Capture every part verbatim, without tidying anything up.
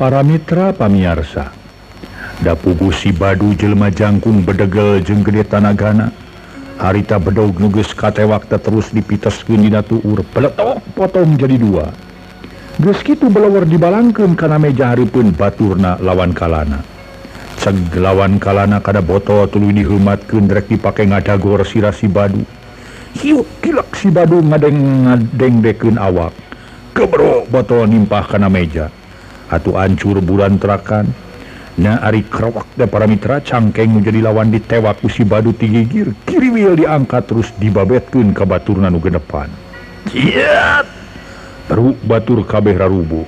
Para mitra pamiarsa, da puguh si Badu jelema jangkung bedegel jeung gede tanagana. Harita bedog nuges katewak terus dipiteskeun dina tuur peletok potong jadi dua. Geus kitu belewar dibalangkeun kana meja hareupeun baturna lawan kalana. Ceg lawan kalana kada botol tuluy diheumatkeun rek dipake ngadagor sira si Badu. Hiuk kilek si Badu ngadeng ngadengdekeun awak. Kebro botol nimpah kana meja. Atuh ancur bulan terakan. Na ari krewak da para mitra cangkeng jadi lawan ditewak ku si Badu tigigir. Kiriwil diangkat terus dibabetkeun ka baturna nu genepan. Kiat! Teruk batur kabeh rarubuh.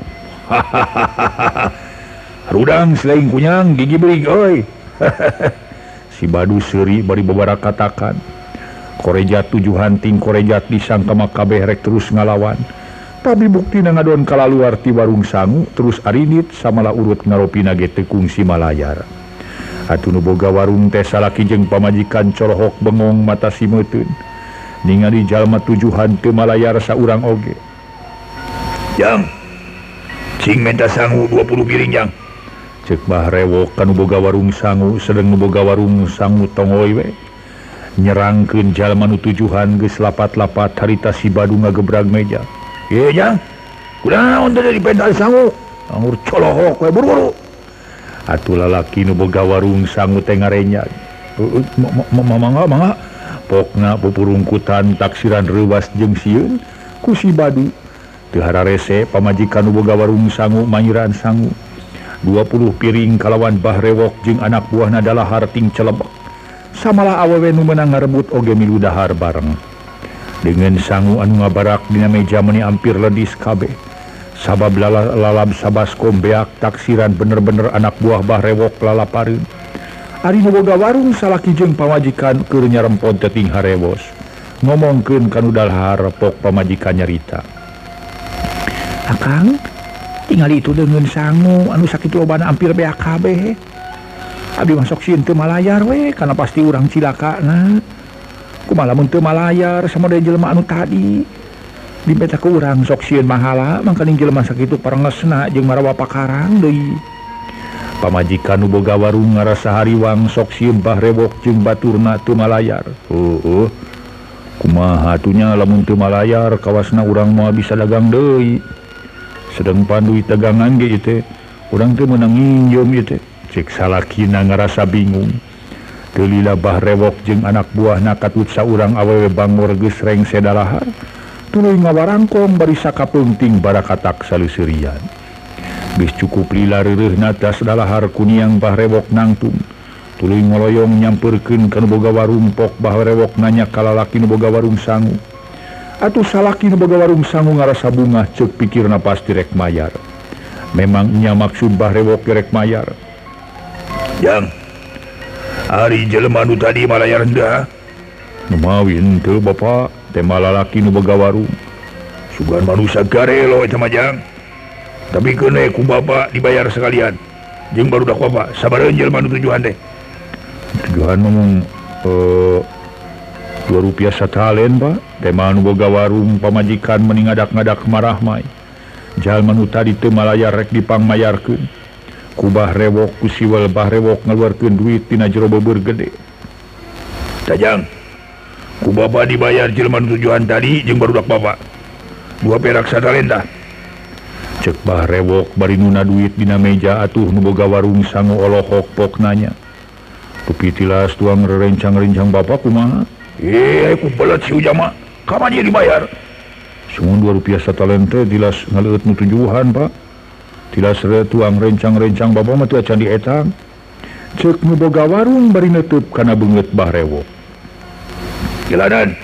Rudang selain kunyang gigi beuring euy. Si Badu seuri bari babara katakan. Korejat tujuhan ting korejat disangka mah kabeh rek terus ngalawan. Tapi buktina ngadon kalaluar ti warung sangu terus arinit samala urut ngaropina ge teu kungsi malayar. Atuh nu boga warung teh salaki jeung pamajikan corohok bengong mata simeuteun. Ningali jalma tujuhan teu malayar saurang oge. Jang, cing menta sangu dua puluh piring jang. Ceuk bah rewok kanu boga warung sangu sedeng nu boga warung sangu tongoy we. Nyerangkeun jalma nu tujuhan geus lapat-lapat harita si Badu ngagebrag meja. Ye jang, kunaon teh di pental sangu? Anggur colohok we buru-buru. Atuh lalaki nu boga warung sangu teh ngarenyag. Mangga mangga. Pokna pupurungkutan taksiran reuwas jeung sieun ku si Badu. Teu hararese pamajikan nu boga warung sangu manyiran sangu. dua puluh piring kalawan bah rewok jeung anak buahna dalahar ting celebek. Samalah awewe nu meunang ngarebut oge milu dahar bareng. Dengan sangu anu ngabarak dina meja meni ampir ledis kabeh. Sabab lala, lalab sabaskom beak taksiran bener-bener anak buah bah rewok lalapareun. Ari nu boga warung salaki jeung pamajikan keur nyarempon teuting harewos. Ngomongkeun kanu dalahar pok pamajikan nyarita. Akang, tingali itu dengan sangu anu sakitu lobana ampir beak kabeh. Abi masuk sieun teu malayar we kana pasti urang cilakana. Kumaha lamun teu malayar sama deui jelema anu tadi. Dipeta ku urang sok sieun mahala mangkaning jelema sakitu parengesna jeung marawa pakarang deui. Pamajikan nu boga warung ngarasa hariwang sok sieun bah rewok jeung baturna teu malayar. Heueuh. Kumaha atunya lamun teu malayar kawasna urang moal bisa dagang deui. Sedeng panduy tegangan ge ieu teh urang teu meunang nginjem ieu teh. Cek salakina ngarasa bingung. Teu lila bah rewok jeung anak buahna katut saurang awewe bangor geus rengse dalahar. Tuluy ngawarangkong bari sakapeungting barakatak saleuseurian. Geus cukup lila reureuhna tas dalahar kuniang bah rewok nangtung. Tuluy ngoloyong nyampeurkeun ka nu boga warung pok bah rewok nanya ka lalaki nu boga warung sangu. Atuh salaki nu boga warung sangu ngarasa bungah ceuk pikirna pasti rek mayar. Memang nya maksud bah rewok rek mayar. Jang, ari jelema nu tadi malayar henteu? Numawi henteu Bapak, teh lalaki nu boga warung. Sugan manusia garelo eta mah jang. Tapi keuneu ku Bapak dibayar sekalian. Jeung barudak Bapak, sabareun jelema nu tujuan teh? Tujuan ngomong eh dua rupiah satalen Pak. Teh nu boga warung pamajikan meni ngadak-ngadak marah mai. Jalma nu tadi teu malayar rek dipangmayarkeun. Kubah rewok ku siwal bah rewok ngaluarkeun duit tina jero beubeur gede. Tajang, ku Bapak dibayar jelema nu tujuan tadi jeung barudak Bapak. Dua perak satalenta. Cek bah rewok bari nuna duit dina meja atuh nu boga warung sangu olohok pok nanya. Pupitilas tuang rerencang-rencang Bapak kumaha? Eh, ku belet si ujama. Kamanya dibayar? Sungun dua rupiah satalenta dilas ngaleut nu tujuan Pak. Tilas tuang rencang-rencang Bapak mah teu acan dietang. Ceuk nu boga warung bari neutup kana beungeut bah rewok. Kiladan.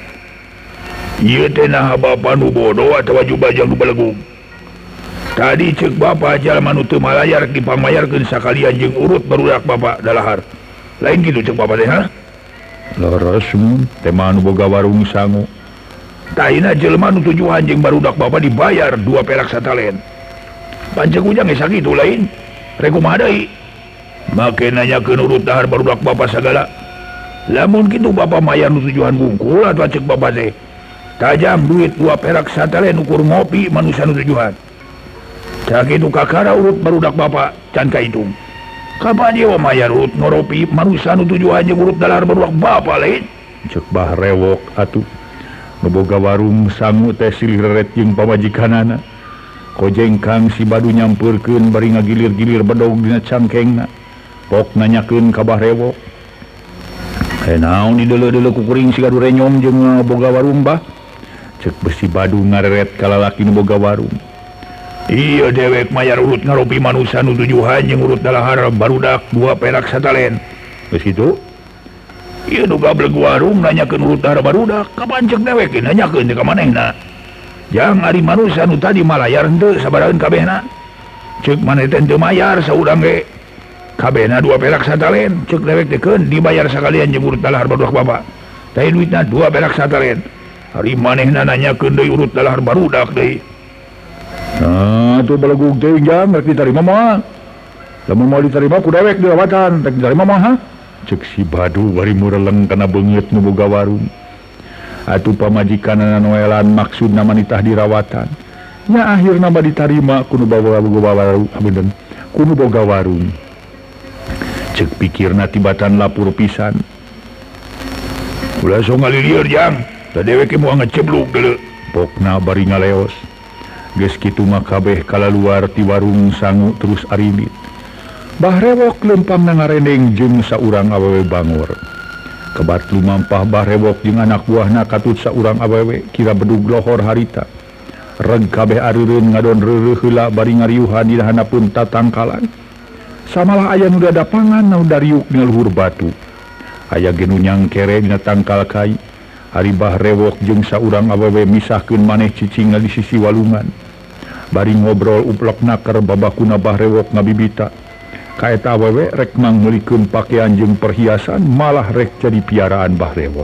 Ieu teh naha Bapak nu bodoh atawa jubajang nu balegung. Tadi ceuk Bapak jalma nu teu malayar dipangmayarkeun sakalian jeung urut barudak Bapak dalahar. Lain kitu ceuk Bapak teh ha? Leres mun teh mah nu boga warung sangu. Taina jelma nu tujuan jeung barudak Bapak dibayar dua perak satalen. Pancek ujang esa kitu lain. Rek kumaha deui? Make nanyakeun urut dahar barudak Bapak sagala. Lamun kitu Bapak mayar nu tujuan bungkul atuh cek Bapak teh. Tajam duit dua perak satalen ukur ngopi manusia nu tujuan. cak itu kakara urut barudak bapak can ka itu kapan dia mayar urut ngoropi manusia nu tujuannya urut dalar barudak bapak lain cek bah rewok atuh ngeboga warung sangu teh silih reret jeung pamajikanana kojeng kang si badu nyamperkeun bari ngagilir-gilir bedog dina cangkengna pok nanyakeun ka bah rewok eh naon dideuleu-deuleu ku kuring si gaduh renyom jeung boga warung bah cek besi badu ngareret ka lalaki nu boga warung iya dewek mayar urut ngaropi manusia nu tujuhan jeung urut dalahar barudak dua perak satalen geus kitu ieu nu gablek warung nanyakeun urut dalahar barudak kapan cek dewek nanyakeun ka manehna jang ari manusia nu tadi malayar henteu sabaraeun kabehna cek maneh teh teu mayar saurang ge kabehna dua perak satalen cek dewek teh keun dibayar sakalian jeung urut dalahar barudak bapak teh duitna dua perak satalen ari manehna nanyakeun deui urut dalahar barudak deui. Nah, itu balagug teh jang rek diterima mah. Lamun mau diterima ku dewek dirawatan, rek diterima mah ha. Cek si badu bari mureleng kana beungeut nu boga warung. Atuh pamajikanana noelan maksudna manitah dirawatan. Nya akhirna mah ditarima ku nu boga warung, abeun. Ku nu boga warung. Cek pikirna tibatan lapur pisan. Ulah so ngalilieur jang, da dewek moal ngecebluk deuleu. Pokna bari ngaleos. Geus kitu mah kabeh kalaluar ti warung sangu terus aridit. Bah rewok lempang nangarendeng jeung saurang awewe bangor. Kebat lumampah bah rewok jeung anak buahna katut saurang awewe kira bedug lohor harita. Reg kabeh areureun ngadon reureuh heula bari ngariuhan di hanapun tatangkalan. Samalah aya nu dadapangan nu dariuk dina luhur batu. Aya ge nu nyangkere dina tangkal kai. Ari bah rewok jeung saurang awewe misahkeun maneh cicingna di sisi walungan. Bari ngobrol uplek naker babakuna bah rewok ngabibita. Ka eta awewe rek mangeulikeun pakean jeung perhiasan malah rek jadi piaraan bah rewok.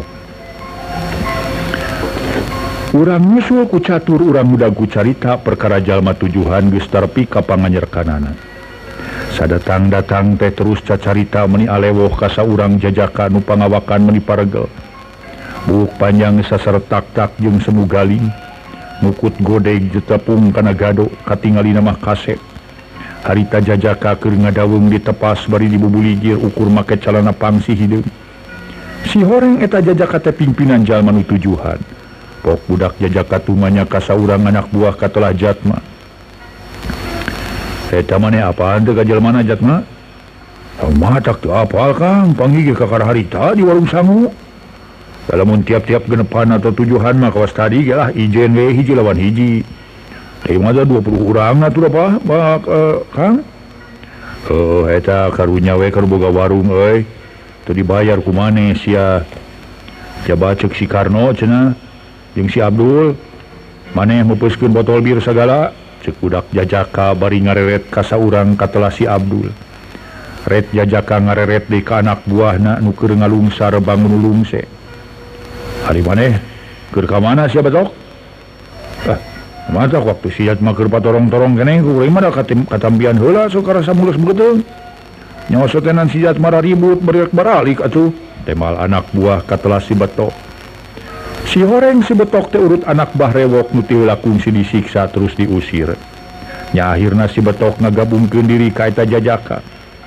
Urang nyusul ku catur urang mudag ku carita perkara jalma tujuhan geus tarpi ka panganyerkanana. Sadatang-datang teh terus cacarita meuni alewoh ka saurang jajaka nu pangawakan meuni paregel. Buuk panjang sasaretak-tak jeung semu galing ngukut godeg jetepung kana gado katingali mah kasep harita jajaka keur ngadaweung ditepas bari dibubuligir ukur make calana pangsi hideung si horeng eta jajaka teh pimpinan jalma nu tujuhan pok budak jajaka tumanya ka saurang anak buah katelah jatma eta maneh apaan teh ka jalmana jatma mah tak teu apal kang panggih ka kara harita di warung sangu. Lamun tiap-tiap genepan atau tujuhan mah kawas tadi gelah ijen we hiji lawan hiji. Teh mah dua puluh urang atuh apa? Bak uh, Kang. Oh eta karunya we keur boga warung euy. Teu dibayar ku maneh sia. Coba cek si Karno cenah jeung si Abdul. Maneh meupeuskeun botol bir sagala. Cek budak jajaka bari ngareret ka saurang katelah si Abdul. Ret jajaka ngareret deui ka anak buahna nu keur ngalungsar bangun lungse. Hari maneh keur ka mana sia betok? Ah, mata waktu sia mah keur patorong-torong keneh ku urang mah da katambian heula sok karasa mulus beuteung. Nyawa sotenan si jat mara ribut bari baralik atuh. Temal anak buah katelah si betok. Si horeng si betok teh urut anak bah rewok nu teu lakung si disiksa terus diusir. Nya akhirna si betok ngagabungkeun diri ka eta jajaka.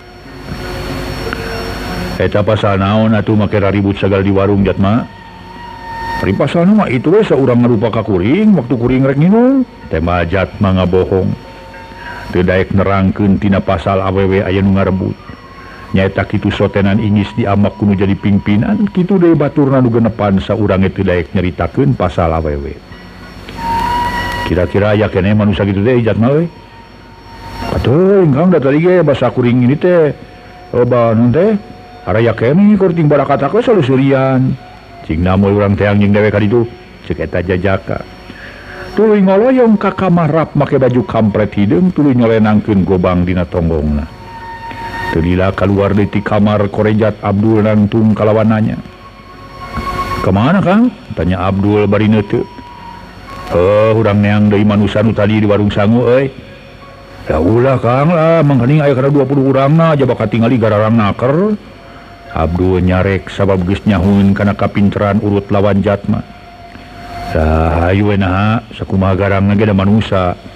Eta pasal naon atuh make ribut sagal di warung jatma? Ari pasalna mah itu we saurang ngarupa ka kuring waktu kuring rek nginum teh mah jatma ngabohong. Teu daek nerangkeun tina pasal awewe aya nu ngarebut. Nyaeta kitu sotenan ingis diamak kudu jadi pimpinan kitu deui baturna nu genepan saurang teu daek nyaritakeun pasal awewe. Kira-kira aya keneh manusia kitu teh jatma we? Atuh engkang da tadi ge basa kuring ini teh loba naon teh araya keneh keur ting barakata ke salusurian. Cingna moal urang teang jeung dewek ka ditu ceuk eta jajaka. Tuluy ngoloyong ka kamar rap make baju kampret hideung tuluy nyolenangkeun gobang dina tonggongna. Teu lila kaluar deui ti kamar korejat Abdul nangtung kalawananya. "Kemana Kang?" tanya Abdul bari neuteu. "Eh, urang neang deui manusia nu tadi di warung sangu euy." "Ya ulah Kang lah, mangkaning aya kana dua puluh urangna jaba katingali gararang naker." Abdul nyarek sabab geus nyahun kana kapinteran urut lawan jatma. "Dah ayo we naha, sakumaha garangna ge da manusia.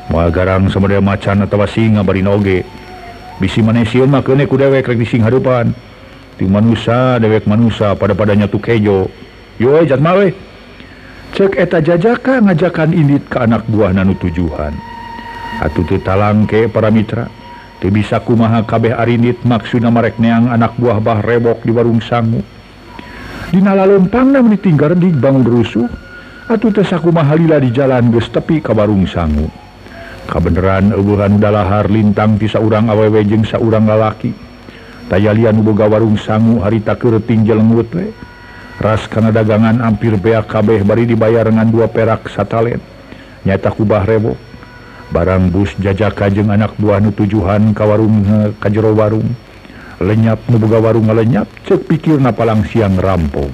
Moal garang samodaya macan atawa singa bari oge. Bisi manesium mah keune ku dewek rek dising hareupan. Ti manusa dewek manusa pada-padanya tu kejo. Yo jatma we. Cek eta Jajaka ngajakan indit ke anak buahna nu tujuhan. Atuh teu talangke para mitra. Teu bisa kumaha kabeh arindit maksudna marek neang anak buah Bah Rewok di warung sangu. Dina lalompangna meuni tinggal di bangun rusuh. Atuh teu sakumaha lila di jalan geus tepi ka warung sangu. Kabeneran eueuhan dalahar lintang ti saurang awewe jeung saurang lalaki. Tayalian boga warung sangu harita keureting jelenggut we. Ras kana dagangan ampir beak kabeh bari dibayar ngan dua perak satalen. Nyata ku Bah Rewok. Barang bus Jajaka jeung anak buah nu tujuhan ka warung ka jero warung. Lenyap nu boga warung ngalenyap ceuk pikirna palang siang rampog.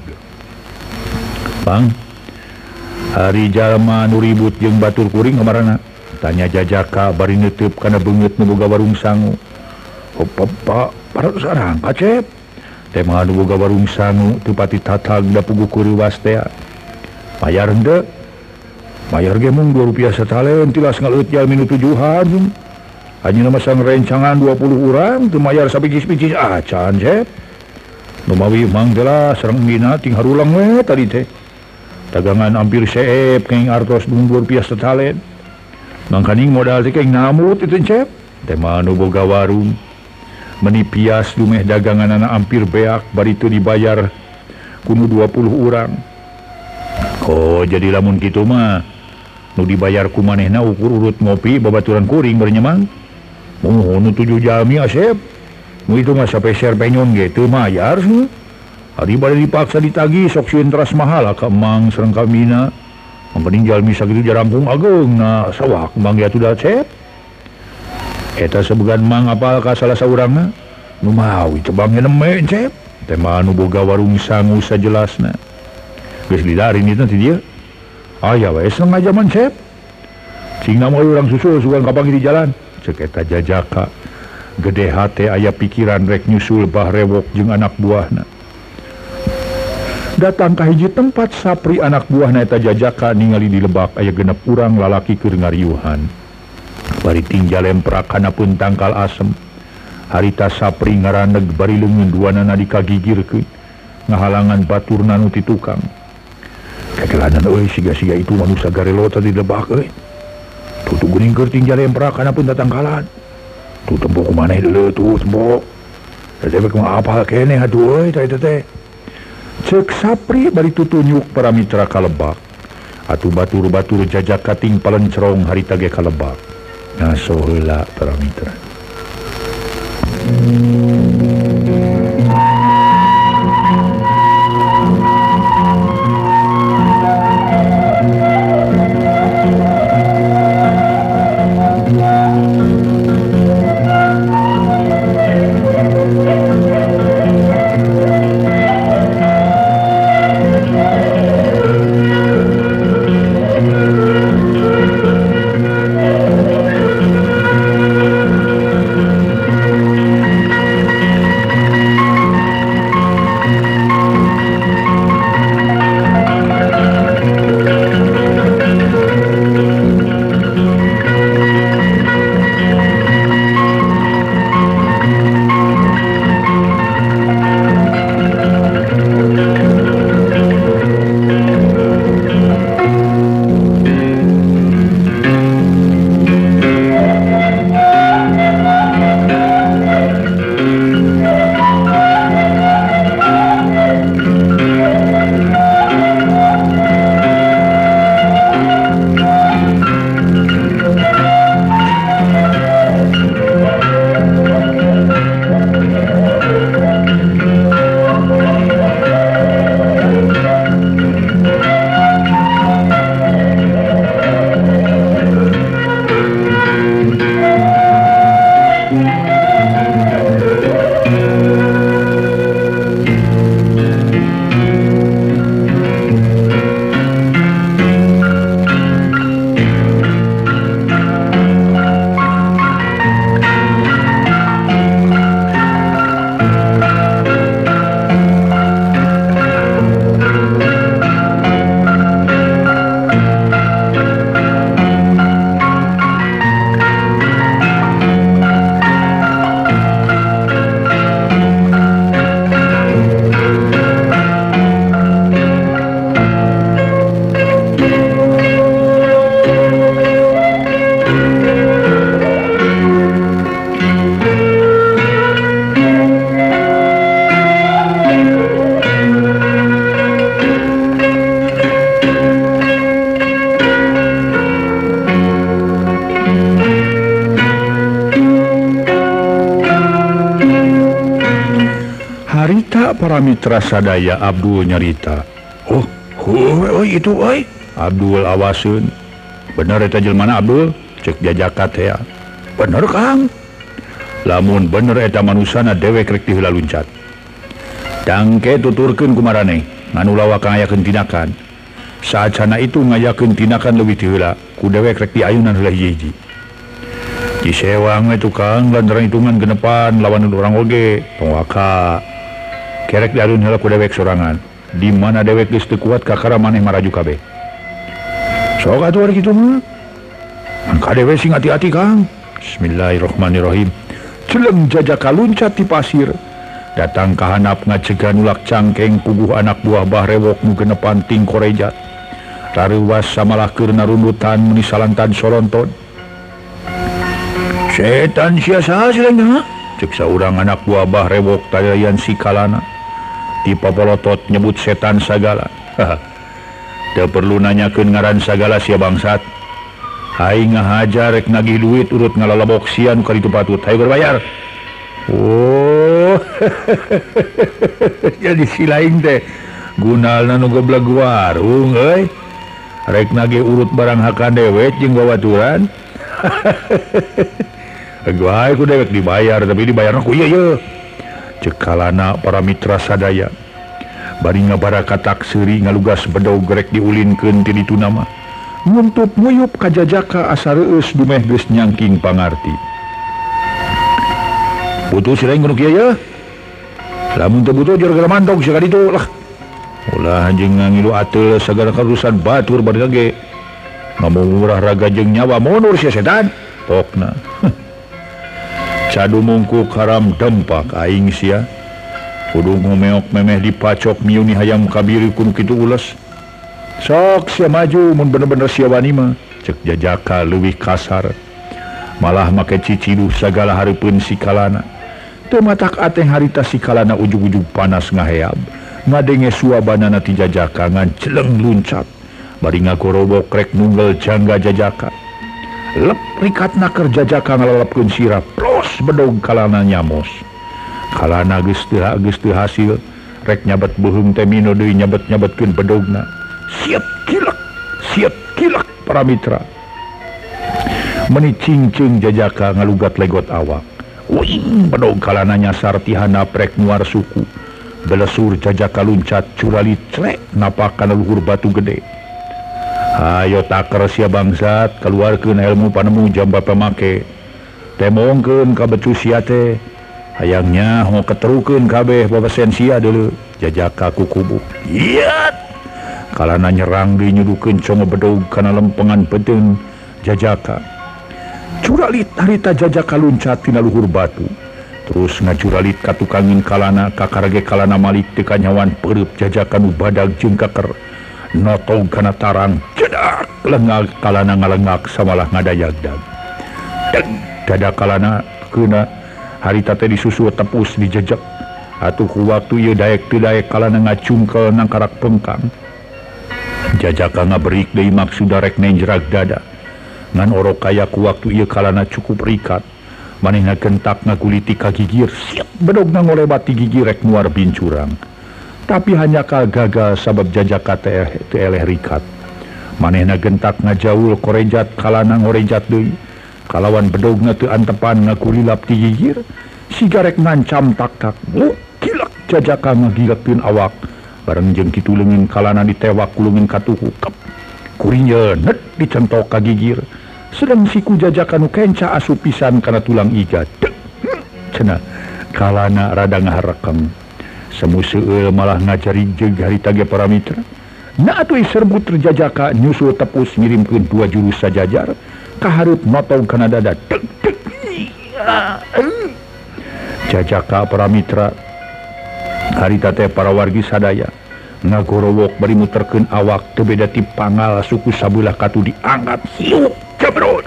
Bang, hari jalma nu ribut jeung batur kuring kamarana? Tanya Jajaka bari neuteup kana beungeut nu boga warung sangu. Opa, para sarang kacep. Teh mah nu boga warung sangu teu pati tatag da pugu kuriwas teh. Mayar henteu? Mayar ge mung dua rupiah satalen tilas ngaleut jalmi nu tujuhan. Anjeunna masang rencangan dua puluh urang teu mayar sapicis-picis acan cep. Nu mawi mang teh lah sareng engina ting harulang we tadi teh. Dagangan ampir seep kenging artos dung dua rupiah satalen. Mangkaning modal teh keng namut itu cep. Teh mah nu boga warung menipias dumeh daganganana ampir beak bari teu dibayar kudu dua puluh urang. Oh jadi lamun kitu mah nu dibayar ku manehna ukur urut ngopi babaturan kuring bari nyemang. Moh nu tujuh jalmi asep. Nu itu mah sapeser penyon ge teu mayar sih. Ari bade dipaksa ditagi sok sieun teras mahal ka emang sareng ka mina. Mangkaning jalmi sakitu jarangkung ageungna sawak mang ya tuh cep. Eta sebegan mang apal ka salah saurangna nu mawi tebangnya neme cep. Teh mah nu boga warung sangu sajelasna. Geus lidarin itu ti dieu. Aya we seneng ajaman cep. Cingna mah urang susul sugan kapanggi di jalan. Ceuk eta Jajaka. Gede hate aya pikiran rek nyusul Bah Rewok jeung anak buahna. Datang ka hiji tempat sapri anak buahna eta Jajaka ningali di lebak aya genep urang lalaki keur ngariuhan. Bari tinggal lemprak hanapeun tangkal asem. Harita sapri ngaraneg bari leungeun duanana dikagigirkeun ngahalangan baturna nu ti tukang. Kekelanan euy siga-siga itu manusia garelo tadi lebak euy. Tutu geuning keur tinggal lemprak hanapeun tatangkalan. Tu tembok kumaneh deuleu tuh tembok. Teh mah apal keneh atuh euy teh teh. Cek sapri bari tutunyuk para mitra kalebak. Atuh batur-batur Jajaka ting palencerong harita ge kalebak. Ngaso heula para mitra. para mitra sadaya Abdul nyarita. Oh, oh, oh itu oi. Abdul awasun. Bener eta jelmana Abdul? Cek Jajaka teh. Bener Kang. Lamun bener eta manusana dewek rek ti heula luncat. Tangke tuturkeun kumarane nganu lawak ngayakeun tindakan. Saat sana itu ngayakeun tindakan leuwih ti heula ku dewek rek ti ayunan heula hiji-hiji. Disewang itu Kang lantaran hitungan genepan lawan urang oge pawaka. Kerek dialun heula ku dewek sorangan. Di mana dewek geus teu kuat kakara maneh maraju kabeh. Sok atuh ari kitu mah. Angka dewek sing hati-hati Kang. Bismillahirrahmanirrahim. Celeng Jajaka luncat di pasir. Datang ka handap ngacegan ulak cangkeng puguh anak buah bahrewok nu genepan ting korejat. Rareuwas samalah keur narundutan meni salantan soronton. Setan sia saha silengna? Cek saurang anak buah bahrewok tadayan si kalana. Ti papolotot nyebut setan sagala. Teu perlu nanyakeun ngaran sagala sia bangsat. Hai ngahajar rek nagih duit urut ngalalabok sia nu kaditu patut. Hayu berbayar. Oh, jadi si lain teh gunalna nu goblok warung euy. Rek nagih urut barang hakan dewek jeung babaturan. Gawe ku dewek dibayar tapi dibayarna ku ieu ieu. Cek kalana para mitra sadaya. Bari ngabarakat takseri ngalugas bedog rek diulinkeun ti ditu nama. Nguntut nguyup ka Jajaka asa reueus dumeh geus nyangking pangarti. Butuh si lain gunung kieu ya. Lamun teu butuh jor gara mantong sia kaditu lah. Ulah anjeung ngangilu ateul sagala karusan batur bari ge. Ngamurah raga jeung nyawa mundur sia setan. Pokna. Cadu mungkuk haram dempak aing sia. Kudu ngomeok memeh dipacok miuni hayam kabiri kun kitu ules. Sok sia maju mun bener-bener sia wani mah. Cek Jajaka leuwih kasar. Malah make ciciduh sagala hareupeun si kalana. Teu matak ateng harita si kalana ujug-ujug panas ngaheab. Ngadenge suabanana ti Jajaka ngan celeng luncat. Bari ngagorobok rek nunggal jangga Jajaka. Lep rikatna keur Jajaka ngalalapkeun sirah pros bedog kalana nyamos. Kalana geus teu geus teu hasil rek nyabat beuheung teh mino deui nyabat-nyabatkeun bedogna. Siap kilak, siap kilak para mitra. Meni cingceung Jajaka ngalugat legot awak. Wing bedog kalana nyasar ti handap rek nuar suku. Belesur Jajaka luncat curalit crek napak kana luhur batu gede. Hayo taker sia bangsat keluarkeun ilmu panemu jamba pamake. Temongkeun ka becu sia teh. Hayangnya mau keterukeun kabeh babesen sia deuleu. Jajaka kukubuk. Iat. Kalana nyerang deui nyudukeun congo bedog kana lempengan bedeung Jajaka. Curalit harita Jajaka luncat tina luhur batu. Terus ngacuralit ka tukangin kalana kakarage kalana malik teu kanyawan peureub Jajaka nu badag jeung kaker. Notog kana tarang cedak lengak kalana ngalengak samalah ngadayagdag. Deg dada kalana keuna harita teh disusu tepus dijejek. Atuh ku waktu ieu daek teu daek kalana ngacungkel nang karak pengkang. Jajaka ngaberik deui maksud rek nenjrag dada. Ngan orok kaya ku waktu ieu kalana cukup rikat. Manehna gentak ngaguliti ka gigir siap bedogna ngolebat ti gigi rek nuar bincurang. Tapi hanya ka gagal sabab Jajaka teh teu eleh rikat. Manehna gentak ngajaul korejat kalana ngorejat deui. Kalawan bedogna teu antepan ngagulilap ti gigir, siga rek ngancam tak-tak. Oh, kilak Jajaka ngagilekeun awak. Bareng jeung kitu leungeun kalana ditewak ku leungeun katuhu. Kep. Kurinyeun net dicentok ka gigir. Sedang siku Jajaka nu kenca asup pisan kana tulang iga. Dek. Cenah kalana rada ngaharekeng. Semu seueul malah ngajari jeung harita ge para mitra. Na atuh serbut Jajaka nyusul tepus ngirimkeun dua jurus sajajar ka hareup notog kana dada. Dek dek. Jajaka para mitra harita teh para wargi sadaya ngagorowok bari muterkeun awak teu beda ti pangal suku sabelah katu diangkat hiup jebrot.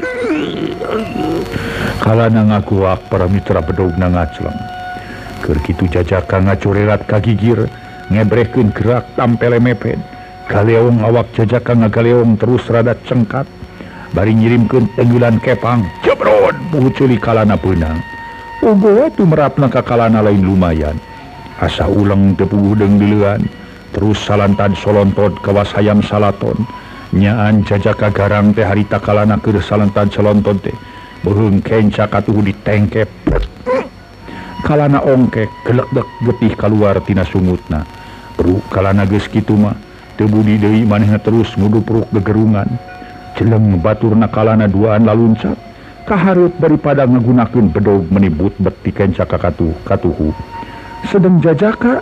Kalana ngaguak para mitra bedogna ngacleng. Keur kitu Jajaka ngacorerat ka gigir ngebrehkeun gerak tampele mepet. Galeong awak Jajaka ngagaleong terus rada cengkat. Bari ngirimkeun tenggelan kepang jebrot puhu ceuli kalana peunang. Ogo atuh merapna ka kalana lain lumayan. asa ulang tepuh deng dilean terus salantad solontod kawas hayam salaton nyaan jajaka garang teh harita kalana keur salantad solontod teh beheung kenca katuh ditengkep kalana ongkek gelek-dek getih keluar tina sungutna bru kalana geus kitu mah teu budi deui manehna terus ngudupruk gegerungan jeleng baturna kalana duaan laluncat kahareup daripada ngagunakeun bedog menibut beti kenca kakatuh katuhu sedeng jajaka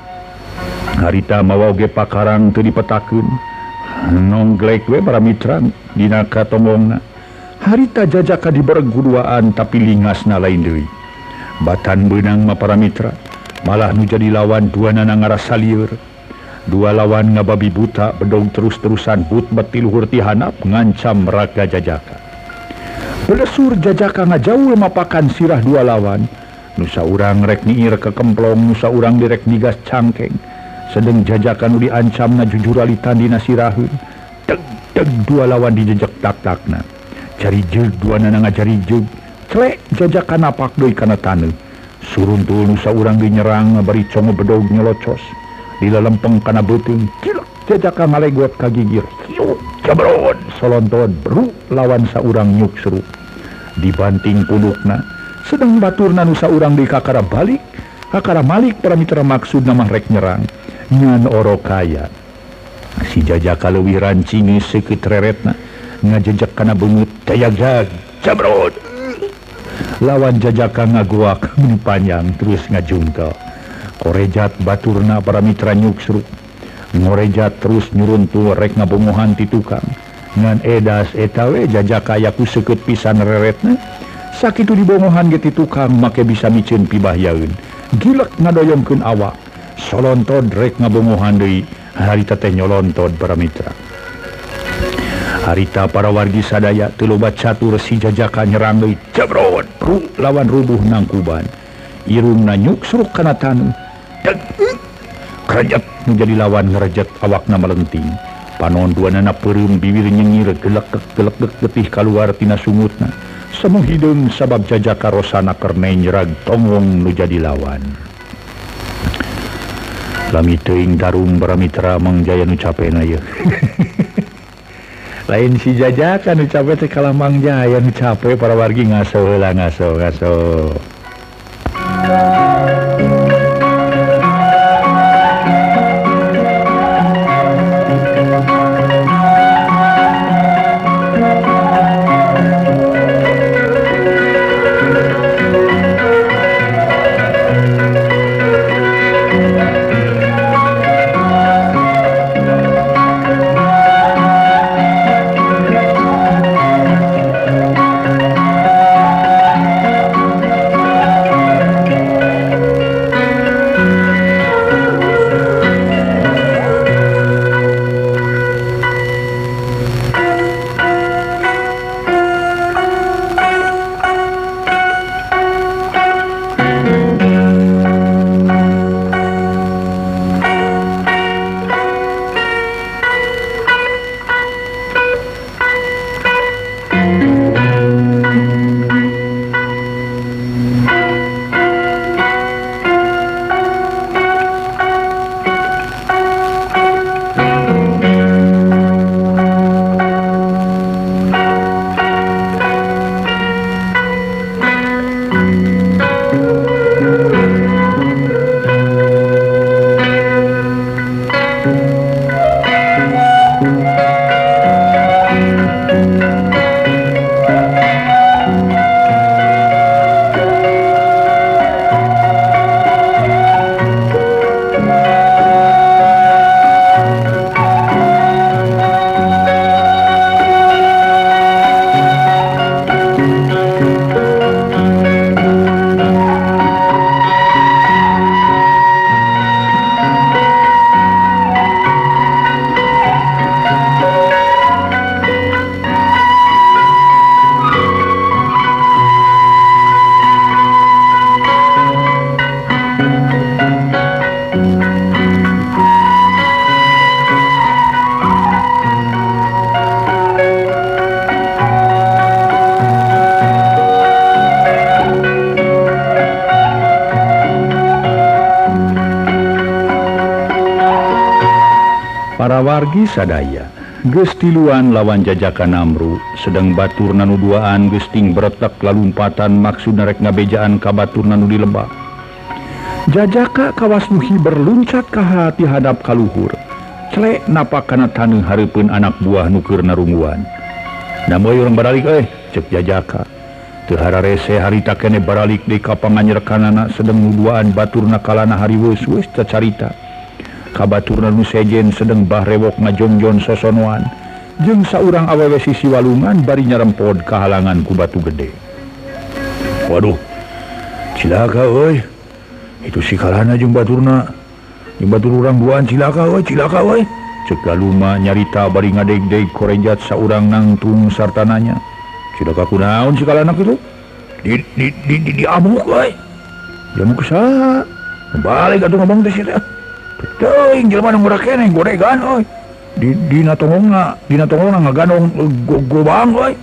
harita mawa oge pakarang teu dipetakeun nongglek we para mitra dina katongongna harita jajaka dibereg guduaan tapi lingasna lain deui batan beunang mah para mitra malah nu jadi lawan duanana ngarasa lieur dua lawan ngababi buta bedog terus-terusan but beti luhur ti handap ngancam raga jajaka belesur jajaka ngajauh mapakan sirah dua lawan nusa urang rek niir ke kemplong nusa urang direk nigas cangkeng sedeng jajaka nu diancam na jujur alitan dina siraheun teg teg dua lawan dijejek tak-takna cari jeug duanana ngajari jeug celek jajaka napak deui kana taneuh suruntul nusa urang dinyerang bari congo bedog nyelocos dilelempeng kana beuteung kilek jajaka ngalegot ka gigir hiup jabrod solontod bru lawan saurang nyuk seru dibanting pundukna sedang baturna nusa urang deui kakara balik kakara malik para mitra maksudna mah rek nyerang ngan oro kaya si jajaka leuwih rancingeus seukeut reretna ngajejek kana beungeut dayag-jag jabrod lawan jajaka ngagoak mun panjang terus ngajungkel korejat baturna para mitra nyuksru ngorejat terus nyuruntul rek ngabongohan ti tukang ngan edas eta we jajaka yaku seukeut pisan reretna sakitu dibongohan ge ti tukang make bisa miceun pibahyaeun gilek ngadoyongkeun awak solontod rek ngabongohan deui harita teh nyolontod para mitra harita para wargi sadaya teu loba catur si jajaka nyerang deui jabrod ru lawan rubuh nangkuban irungna nyuksruk kana taneuh deg kerajat nu jadi lawan ngerejet awakna melenting panon duanana peureum bibir nyengir gelek-gelek getih kaluar tina sungutna semu hideung sabab jajaka rosana kerne nyerag tongong nu jadi lawan lami teuing darum para mitra mangjaya nu capena ieu lain si jajaka nu cape teh kalah mangjaya nu cape para wargi ngaso heula ngaso ngaso wargi sadaya gestiluan lawan Jajaka Namru sedang batur nanu duaan gesting beretak lalumpatan maksud narek ngabejaan ka batur nanu di lebah. Jajaka kawas nuhi berluncat ka hati hadap kaluhur celek napak kana taneuh hareupeun anak buah nuker narungguan. Namoy urang baralik eh cek Jajaka teu hararese harita kene baralik di kapangan nyerkanana sedang nuduaan baturna kalana hari weus-weus cacarita kabaturna nu sejen sedang bahrewok ngajongjon sosonoan jeung saurang awewe sisi walungan bari nyarempod kahalangan ku batu gede. Waduh cilaka euy itu si kalana jeung baturna jeung batur urang duaan cilaka euy cilaka euy cek galuma nyarita bari ngadeg-deg korejat saurang nangtung sarta nanya cilaka kunaon si kalana kitu di di di di, di amuk euy amuk saha balik atuh ngomong teh sia teuing jelema nu meureuk keneh godegan euy di dina tongongna dina tongongna ngaganong gobang euy.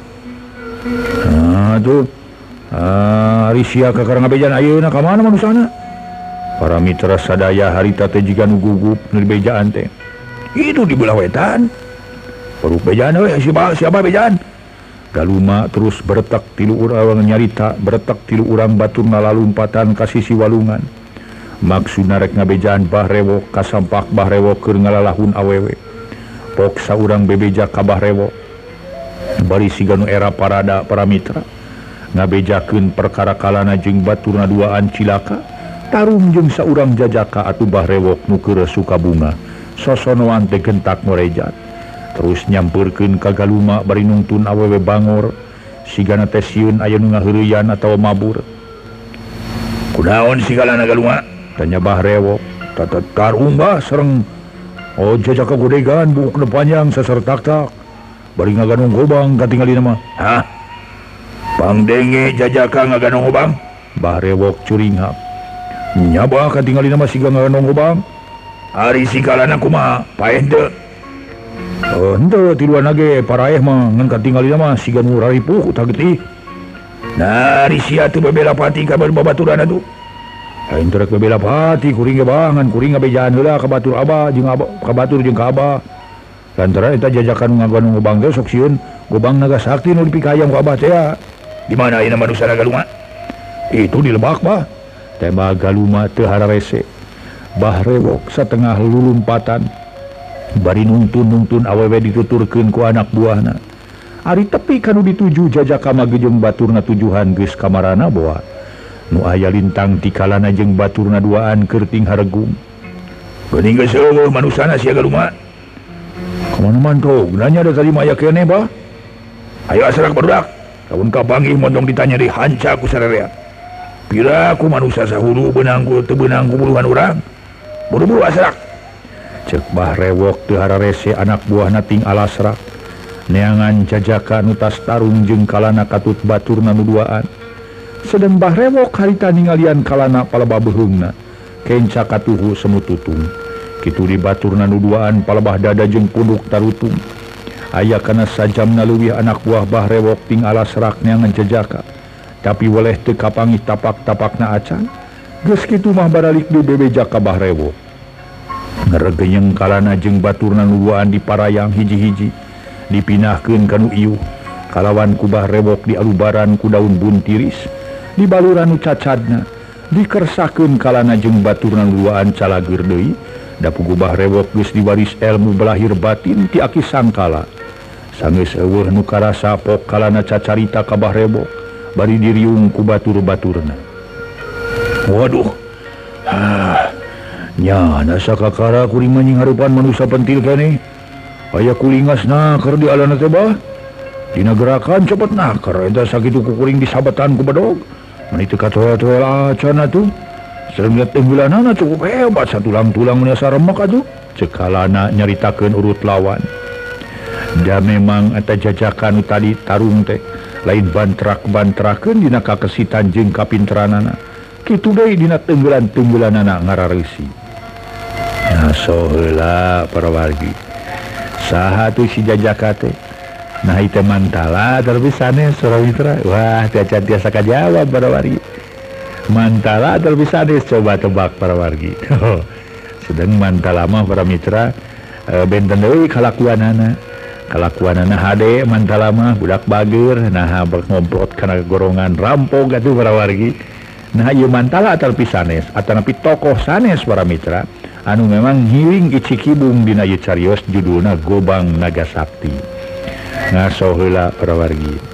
Nah tuh ah ari sia ka karang ngabejan ayeuna ka mana manusana para mitra sadaya harita teh jiga nu gugup nu di bejaan teh itu di belah wetan baru bejaan euy siapa siapa bejaan galuma terus beretak tilu urang nyarita beretak tilu urang baturna lalumpatan ka sisi walungan maksud narek ngabejaan bahrewok kasampak bahrewok keur ngalalahun awewe pok saurang bebeja ka bahrewok bari siga nu era parada para mitra ngabejakeun perkara kalana jeung baturna duaan cilaka tarung jeung saurang Jajaka atuh bahrewok nu keur suka bunga sosonoan teh gentak morejat terus nyampeurkeun ka galuma bari nungtun awewe bangor sigana teh sieun aya nu ngaheureuyan atawa mabur. Kunaon sigalana galuma tanya bahrewok tatat tarung bah sareng oh Jajaka godegan bukna panjang sasertak-tak bari ngaganong gobang katingalina mah. Hah pangdenge Jajaka ngaganong gobang bahrewok curinghap nya bah katingalina mah siga ngaganong gobang ari sigalana kumaha paeh teu oh henteu tiluan lage paraeh mah ngan katingalina mah siga nu raripuh utah getih. Nah ari sia teu bebela pati ka babaturan atuh lain terek bebela pati kuring gebangan kuring ngabejaan heula ka batur abah jeung abah ka batur jeung ka abah lantaran eta Jajakan ngaganong gobang teh sok sieun gobang naga sakti nu dipikayam ku abah teh di mana ayeuna manusana galuma itu di Lebak bah tema galuma teu hararese bahrewok satengah lulumpatan bari nungtun-nungtun awewe dituturkeun ku anak buahna ari tepi kanu dituju Jajaka mage jeung baturna tujuhan geus kamarana boa nu aya lintang ti kalana jeung baturna duaan keur ting haregung. Geuning geus eueuh manusana sia galuma. Kamana mantog nanya da tadi maya keneh bah. Ayo asrak barudak. Lamun kapanggih montong ditanya di hanca ku sarerea. Pira ku manusa sahulu beunang ku teu beunang ku puluhan urang. Buru-buru asrak. Cek bahrewok teu hararese anak buahna ting alasrak. Neangan Jajaka nu tas tarung jeung kalana katut baturna nu duaan. Sedang bahrewok harita ningalian kalana palebah beheungna kenca katuhu semu tutung kitu di baturna nu duaan palebah dada jeung punduk tarutung aya kana sajamna leuwih anak buah bahrewok ting alasrak neangan Jajaka tapi weleh teu kapangih tapak-tapakna acan geus kitu mah baralik di bebeja ka bahrewok ngaregenyeng kalana jeung baturna nu duaan diparayang hiji-hiji dipinahkeun ka nu ieuh kalawan ku bahrewok dialubaran ku daun buntiris di baluran nu cacadna dikersakeun kalana jeung baturna nu duaan calageur deui da puguh bahrewok geus diwaris elmu belahir batin ti aki sangkala sanggeus eueuh nu karasa pok kalana cacarita ka bahrewok bari diriung ku batur-baturna. Waduh ah nya sakakara kuring manjing harupan manusia pentil keneh aya kulingasna keur di alana teh bah dina gerakan cepet nakar eta sakitu ku kuring disabatan ku bedog mani teu katoel-toel acan atuh sareng liat tenggelanana cukup hebat satulang-tulang mun asa remek atuh ceuk kalana nyaritakeun urut lawan. Da memang eta Jajaka nu tadi tarung teh lain bantrak-bantrakeun dina kakesitan jeung kapinteranana kitu deui dina tenggelan-tenggelanana ngarareusi. Nah so heula para wargi saha tuh si Jajaka teh nah itu mantala terbisanes surah mitra wah tiasa tiasa kajawab para wargi mantala terbisanes coba tebak para wargi sedang mantala mah para mitra eh, benten deui kalakuanana kalakuanana hade mantala mah budak bager nah ngomprot kana gorongan rampok atuh para wargi. Nah ieu mantala atal pisanes atanapi tokoh sanes para mitra anu memang hiling icikibung dina ieu carios judulna Gobang Naga Sakti. Ngaso heula para wargi.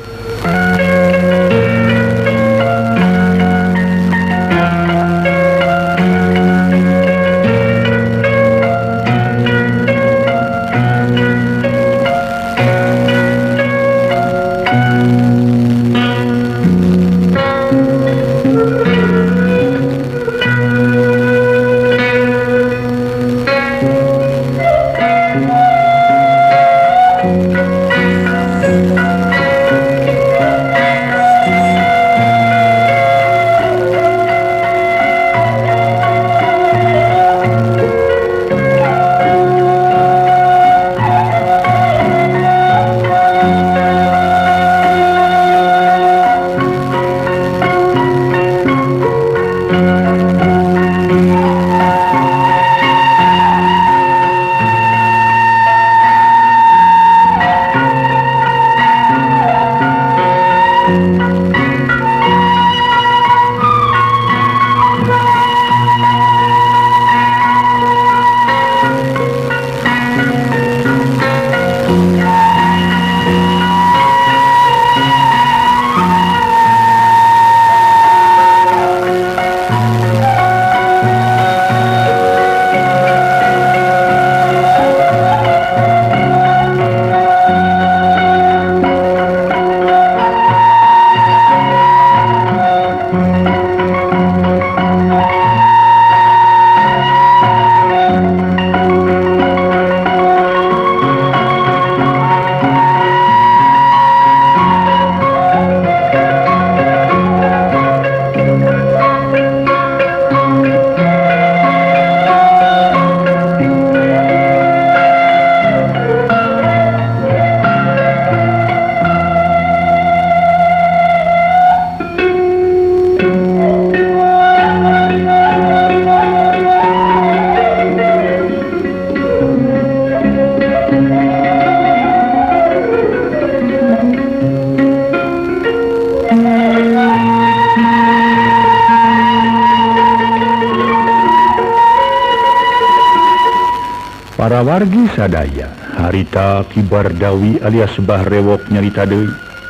Para wargi sadaya harita kibar dawi alias Bahrewok nyarita deui.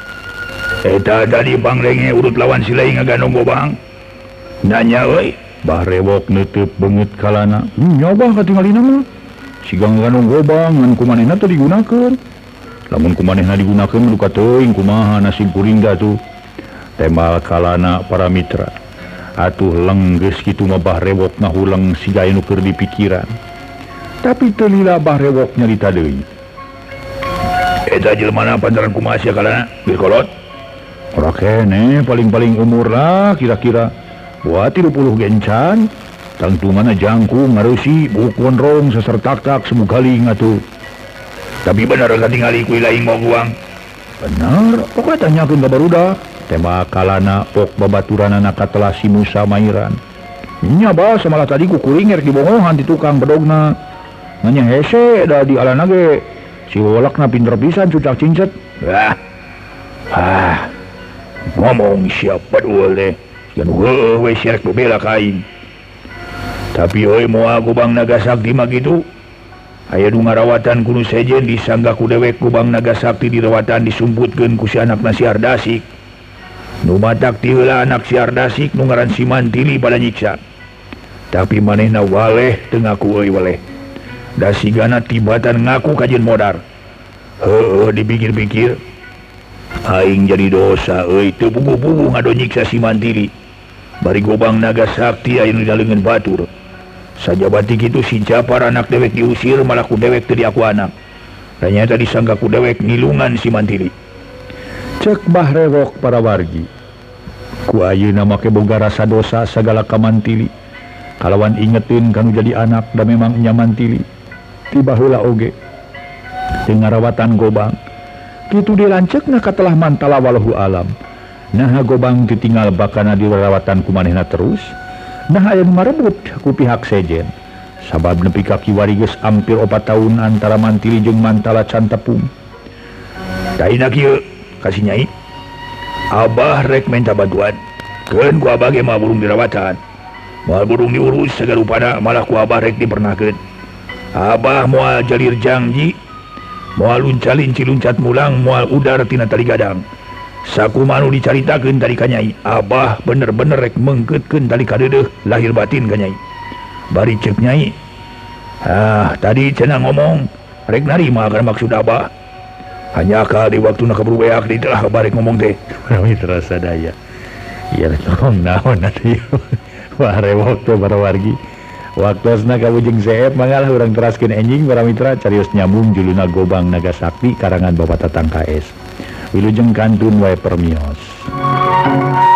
Eta tadi pangrenge urut lawan silai ngaganong Gobang. Nanya euy, Bahrewok neuteuk beungeut kalana. Nyoba katingalina mah. Sigang ngaganong Gobang ngan kumanehna teu digunakeun. Lamun kumanehna digunakeun duka teuing kumaha nasib kuring da tuh. Tembal kalana para mitra. Atuh lenggeus kitu mah Bahrewok ngahulang siga anu keur dipikiran. Tapi teu lila Bahrewok nyarita deui. Eta jelmana pantaran kumaha sia kalana? Geus kolot. Ora kene paling-paling umur lah kira-kira buat tilu puluh gencan. Tangtunganna jangkung ngareusi buuk gondrong sasertak-tak semugaling atuh. Tapi bener katingali ku ilaing mau guang. Bener, pokoknya tanyakeun ka barudak. Tema kalana pok babaturanana ka telasi Musa Mairan. Nya ba samalah tadi ku kuring rek dibongohan di tukang bedogna. Nanya hese dah di alana ge si wolakna pinter pisan cucak cincet. Ah, ah, ngomong siapa dua deh, yang gue we siak bebela kain. Tapi oi moal Gobang Naga Sakti mah gitu. Aya nu ngarawatan kuno sejen disangga ku dewek Gobang Naga Sakti dirawatan disumputkeun ku si anakna si Ardasik. Nu matak ti heula anak si Ardasik nu ngaran si Mantili pada nyiksa. Tapi manehna waleh teu ngaku euy waleh. Da sigana tibatan ngaku kajen modar. Heueuh dipikir-pikir aing jadi dosa euy teu bubuh-bubuh ngado nyiksa si Mantili. Bari Gobang Naga Sakti aya nu daleungeun batur. Sajabati kitu si Japar anak dewek diusir malah ku dewek teu diaku anak. Ternyata disangka ku dewek ngilungan si Mantili. Cek Bahrewok para wargi. Ku ayeuna make boga rasa dosa sagala ka Mantili. Kalawan ingetin kanu jadi anak da memang nya Mantili. Tiba heula oge teu ngarawatan Gobang. Kitu dilanceukna ka telah mantala wallahu alam. Nah Gobang ditinggal bakana dirawatan ku manehna terus. Nah aya nu ngarebut ku pihak sejen. sabab nepi ka kiwari geus ampir opat tahun antara mantili jeung mantala can tepung. Daina kieu kasih Nyai. Abah rek minta bantuan. Keun ku abah ge mah burung dirawatan. Moal burung diurus sagarupana malah ku abah rek dipernahkeun. Abah moal jalir janji, moal uncalin ciluncat mulang, moal udar tina tali gadang. Sakumaha anu dicaritakeun tadi ka Nyai, abah bener-bener rek mengkeutkeun tali kadeudeuh lahir batin ka Nyai. Bari ceuk Nyai, ah tadi cenah ngomong rek narima kana maksud abah. Hanya ka di waktu nak kaburu beak di telah barek ngomong teh. Kami terasa daya. Iya ngomong naon atuh. Wah rewok teh para wargi. Waktosna kabujeng seep mangalah urang teraskeun enjing para mitra carios nyambung juluna Gobang Naga Sakti karangan Bapak Tatang K S. Wilujeng kantun wae permios.